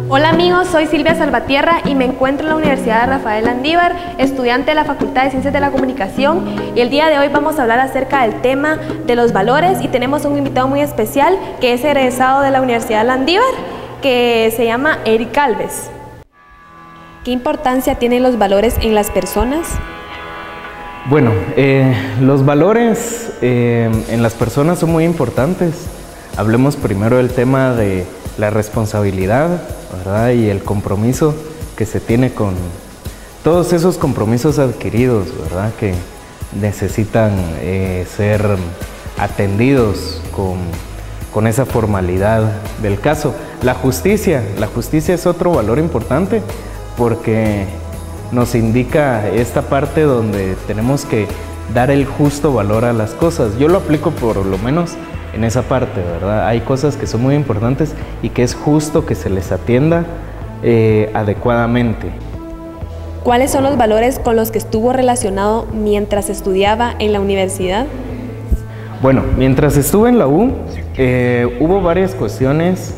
Hola amigos, soy Silvia Salvatierra y me encuentro en la Universidad Rafael Landívar, estudiante de la Facultad de Ciencias de la Comunicación, y el día de hoy vamos a hablar acerca del tema de los valores y tenemos un invitado muy especial que es egresado de la Universidad Landívar, que se llama Eric Alves. ¿Qué importancia tienen los valores en las personas? Bueno, los valores en las personas son muy importantes. Hablemos primero del tema de la responsabilidad, ¿verdad? Y el compromiso que se tiene con todos esos compromisos adquiridos, ¿verdad? Que necesitan ser atendidos con esa formalidad del caso. La justicia es otro valor importante porque nos indica esta parte donde tenemos que dar el justo valor a las cosas. Yo lo aplico por lo menos en esa parte, ¿verdad? Hay cosas que son muy importantes y que es justo que se les atienda adecuadamente. ¿Cuáles son los valores con los que estuvo relacionado mientras estudiaba en la universidad? Bueno, mientras estuve en la U, hubo varias cuestiones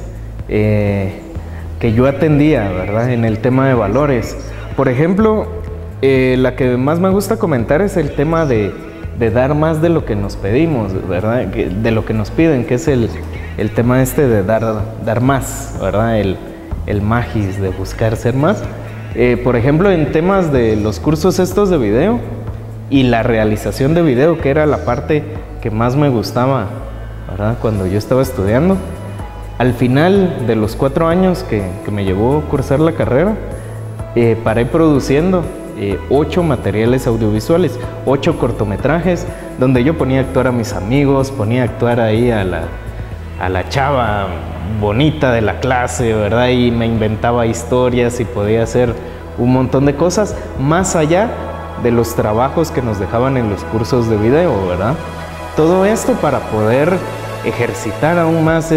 que yo atendía, ¿verdad? En el tema de valores. Por ejemplo, la que más me gusta comentar es el tema de dar más de lo que nos pedimos, ¿verdad? De lo que nos piden, que es el tema este de dar más, ¿verdad? El magis de buscar ser más. Por ejemplo, en temas de los cursos estos de video y la realización de video, que era la parte que más me gustaba, ¿verdad? Cuando yo estaba estudiando. Al final de los 4 años que me llevó a cursar la carrera, paré produciendo 8 materiales audiovisuales, 8 cortometrajes, donde yo ponía a actuar a mis amigos, ponía a actuar ahí a la chava bonita de la clase, ¿verdad? Y me inventaba historias y podía hacer un montón de cosas, más allá de los trabajos que nos dejaban en los cursos de video, ¿verdad? Todo esto para poder ejercitar aún más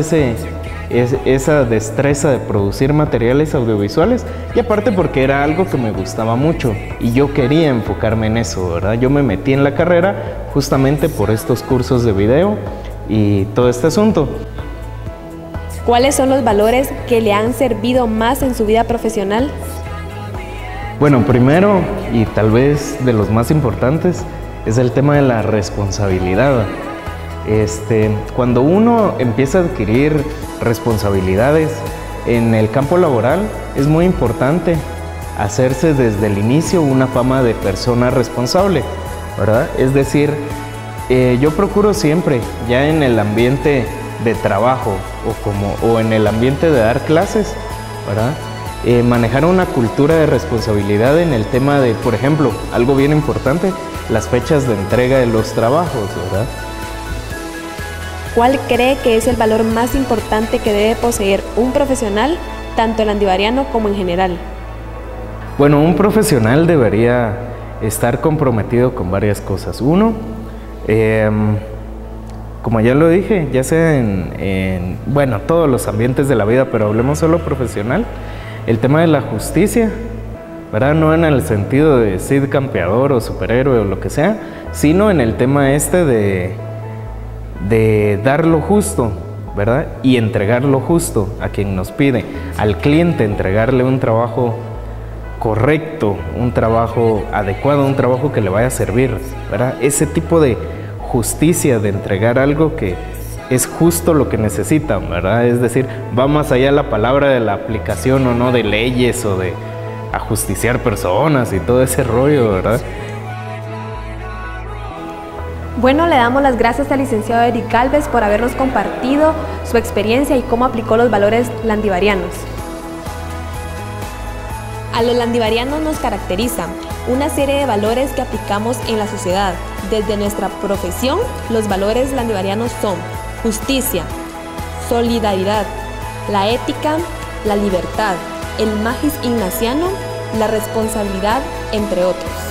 esa destreza de producir materiales audiovisuales, y aparte porque era algo que me gustaba mucho y yo quería enfocarme en eso, ¿verdad? Yo me metí en la carrera justamente por estos cursos de video y todo este asunto. ¿Cuáles son los valores que le han servido más en su vida profesional? Bueno, primero y tal vez de los más importantes es el tema de la responsabilidad. Cuando uno empieza a adquirir responsabilidades en el campo laboral, es muy importante hacerse desde el inicio una fama de persona responsable, ¿verdad? Es decir, yo procuro siempre, ya en el ambiente de trabajo o en el ambiente de dar clases, ¿verdad? Manejar una cultura de responsabilidad en el tema de, por ejemplo, algo bien importante, las fechas de entrega de los trabajos, ¿verdad? ¿Cuál cree que es el valor más importante que debe poseer un profesional, tanto landivariano como en general? Bueno, un profesional debería estar comprometido con varias cosas. Uno, como ya lo dije, ya sea en todos los ambientes de la vida, pero hablemos solo profesional, el tema de la justicia, ¿verdad? No en el sentido de Cid campeador o superhéroe o lo que sea, sino en el tema de dar lo justo, ¿verdad? Y entregar lo justo a quien nos pide, al cliente entregarle un trabajo correcto, un trabajo adecuado, un trabajo que le vaya a servir, ¿verdad? Ese tipo de justicia de entregar algo que es justo lo que necesitan, ¿verdad? Es decir, va más allá la palabra de la aplicación o no de leyes o de ajusticiar personas y todo ese rollo, ¿verdad? Bueno, le damos las gracias al licenciado Eric Alves por habernos compartido su experiencia y cómo aplicó los valores landivarianos. A los landivarianos nos caracteriza una serie de valores que aplicamos en la sociedad. Desde nuestra profesión, los valores landivarianos son justicia, solidaridad, la ética, la libertad, el magis ignaciano, la responsabilidad, entre otros.